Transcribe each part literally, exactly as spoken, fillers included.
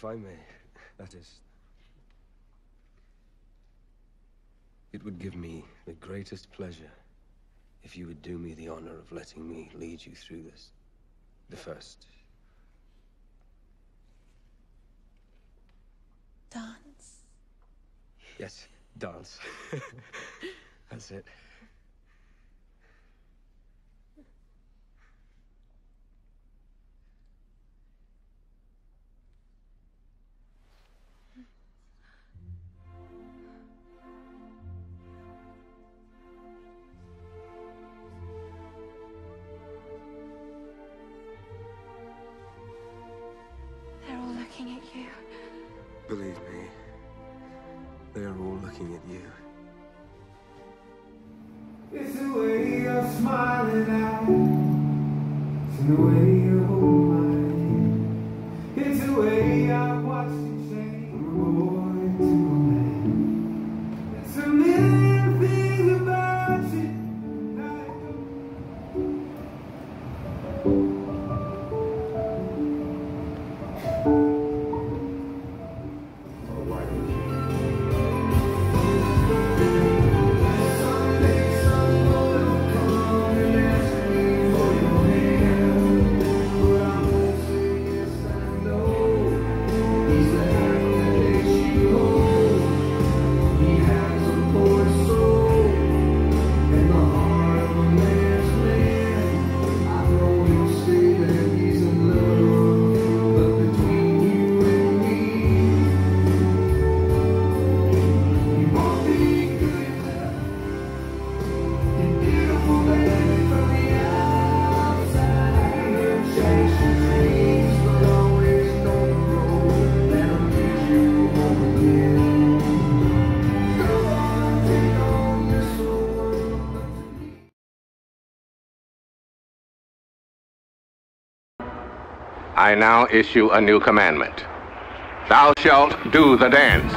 If I may, that is. It would give me the greatest pleasure if you would do me the honor of letting me lead you through this. The first. Dance. Yes, dance. That's it. They're all looking at you. Believe me, they are all looking at you. It's the way you're smiling at, it's the way you hold my hand, it's the way I watch you change from a boy to a man. There's a million things about you I now issue a new commandment. Thou shalt do the dance.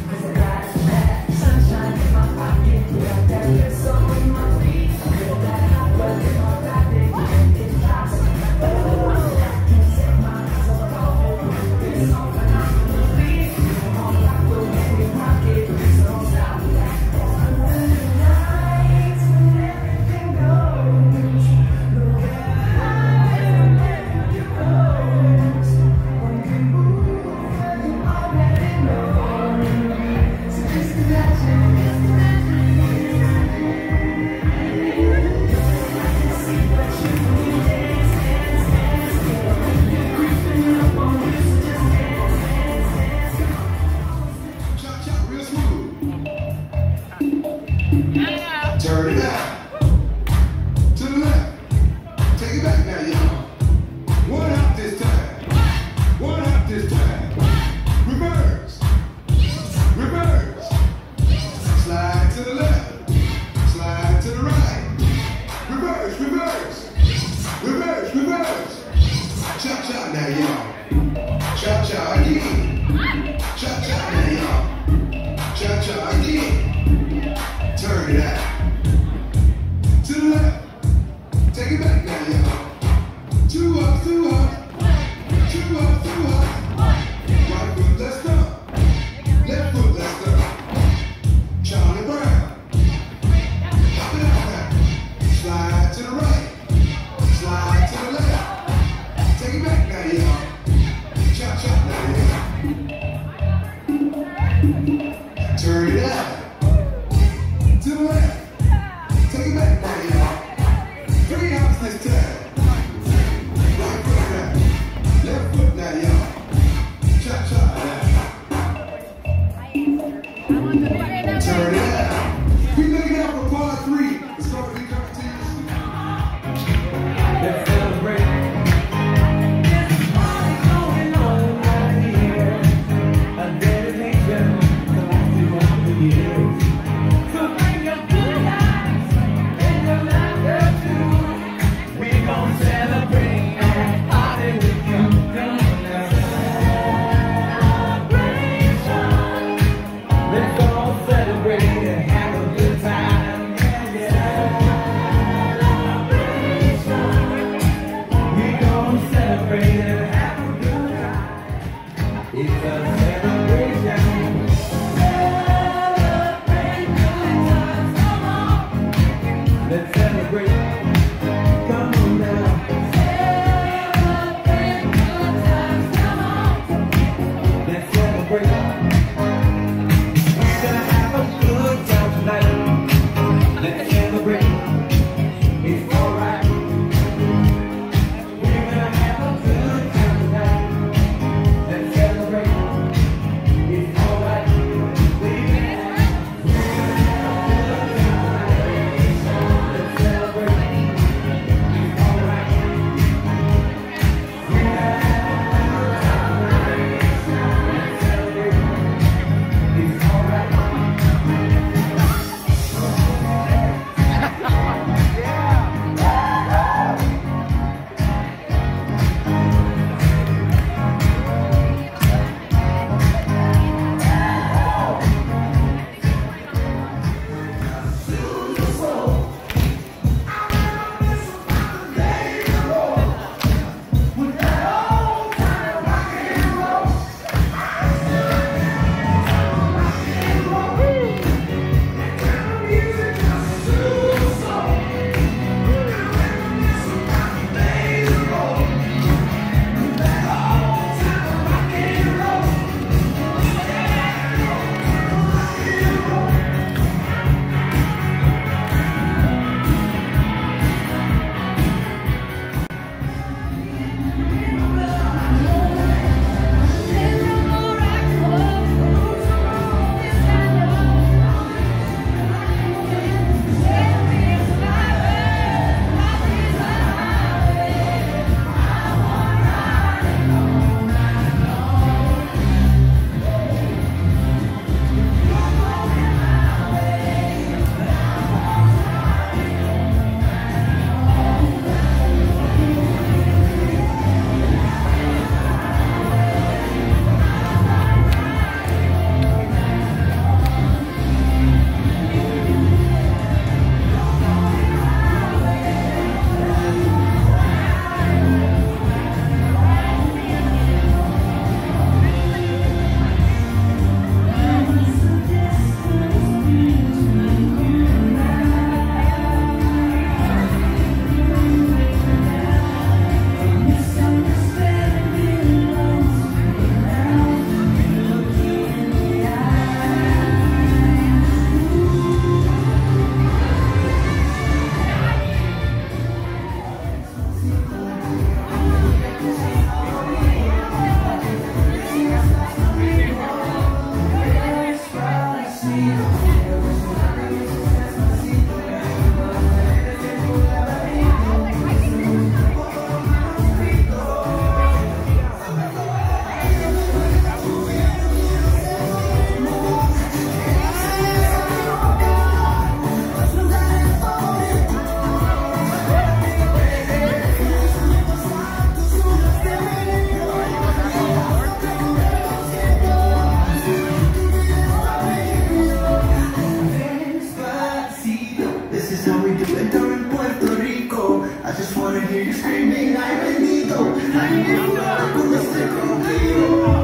Turn it out. To the left. Take it back now, y'all. One hop this time. One hop this time. Reverse. Reverse. Slide to the left. Slide to the right. Reverse, reverse. Reverse, reverse. Cha-cha now, y'all. Cha-cha again. Cha-cha now, y'all. Cha-cha again. Turn it out. To the left. Take it back now, y'all. Two up, two up. Two up, two up. Right foot, let's go. Left foot, let's go. Charlie Brown. Hop it out now. Slide to the right. Slide to the left. Take it back now, y'all. Chop, chop now, y'all. Turn it out. just wanna hear you screaming, ay bendito, ay mi amor, cuando esté contigo.